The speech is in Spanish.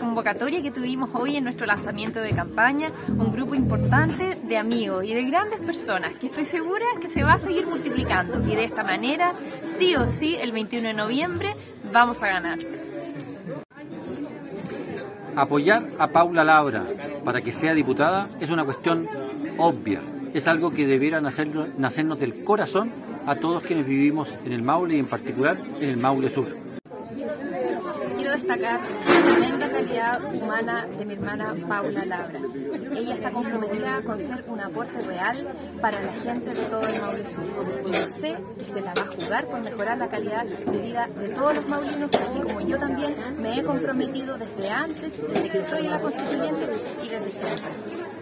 convocatoria que tuvimos hoy en nuestro lanzamiento de campaña, un grupo importante de amigos y de grandes personas que estoy segura que se va a seguir multiplicando y de esta manera, sí o sí, el 21 de noviembre vamos a ganar. Apoyar a Paula Labra para que sea diputada es una cuestión obvia, es algo que debiera nacernos del corazón a todos quienes vivimos en el Maule y en particular en el Maule Sur. Quiero destacar la tremenda calidad humana de mi hermana Paula Labra. Ella está comprometida con ser un aporte real para la gente de todo el Maule Sur. Y yo sé que se la va a jugar por mejorar la calidad de vida de todos los maulinos, así como yo también me he comprometido desde antes, desde que estoy en la Constituyente y desde siempre.